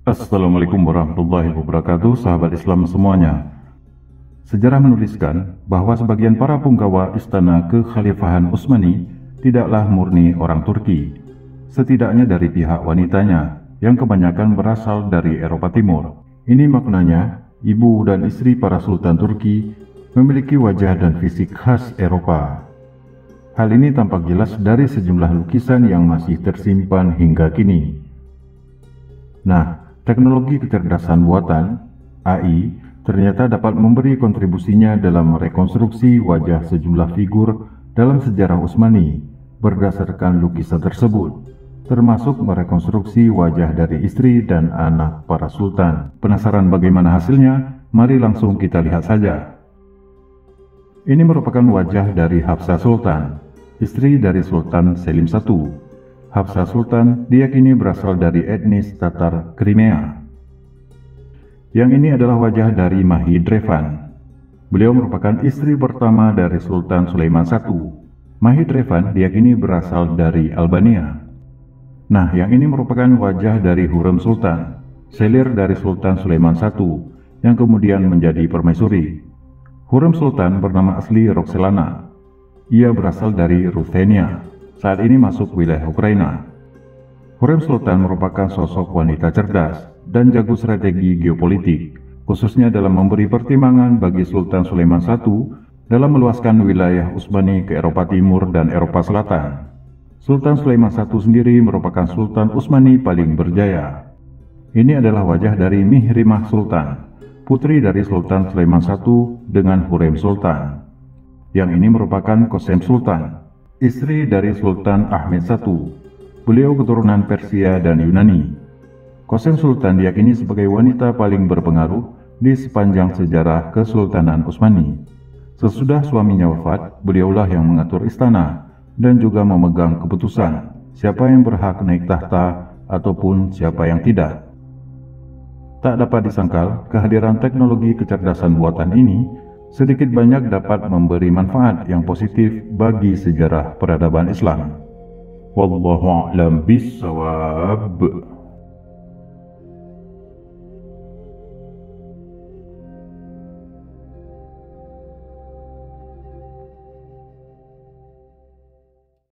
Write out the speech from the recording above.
Assalamualaikum warahmatullahi wabarakatuh, sahabat Islam semuanya. Sejarah menuliskan bahwa sebagian para punggawa istana kekhalifahan Utsmani tidaklah murni orang Turki, setidaknya dari pihak wanitanya yang kebanyakan berasal dari Eropa Timur. Ini maknanya, ibu dan istri para sultan Turki memiliki wajah dan fisik khas Eropa. Hal ini tampak jelas dari sejumlah lukisan yang masih tersimpan hingga kini. Nah, teknologi kecerdasan buatan (AI) ternyata dapat memberi kontribusinya dalam merekonstruksi wajah sejumlah figur dalam sejarah Utsmani berdasarkan lukisan tersebut, termasuk merekonstruksi wajah dari istri dan anak para sultan. Penasaran bagaimana hasilnya? Mari langsung kita lihat saja. Ini merupakan wajah dari Hafsah Sultan, istri dari Sultan Selim I. Hafsah Sultan diyakini berasal dari etnis Tatar Crimea. Yang ini adalah wajah dari Mahidrevan. Beliau merupakan istri pertama dari Sultan Sulaiman I. Mahidrevan diyakini berasal dari Albania. Nah, yang ini merupakan wajah dari Hurrem Sultan, selir dari Sultan Sulaiman I, yang kemudian menjadi permaisuri. Hurrem Sultan bernama asli Roxelana. Ia berasal dari Ruthenia, saat ini masuk wilayah Ukraina. Hurrem Sultan merupakan sosok wanita cerdas dan jago strategi geopolitik, khususnya dalam memberi pertimbangan bagi Sultan Sulaiman I dalam meluaskan wilayah Utsmani ke Eropa Timur dan Eropa Selatan. Sultan Sulaiman I sendiri merupakan Sultan Utsmani paling berjaya. Ini adalah wajah dari Mihrimah Sultan, putri dari Sultan Sulaiman I dengan Hurrem Sultan. Yang ini merupakan Qasem Sultan, istri dari Sultan Ahmed I. Beliau keturunan Persia dan Yunani. Qasem Sultan diyakini sebagai wanita paling berpengaruh di sepanjang sejarah Kesultanan Utsmani. Sesudah suaminya wafat, beliaulah yang mengatur istana dan juga memegang keputusan siapa yang berhak naik tahta ataupun siapa yang tidak. Tak dapat disangkal, kehadiran teknologi kecerdasan buatan ini sedikit banyak dapat memberi manfaat yang positif bagi sejarah peradaban Islam. Wallahu a'lam bishawab.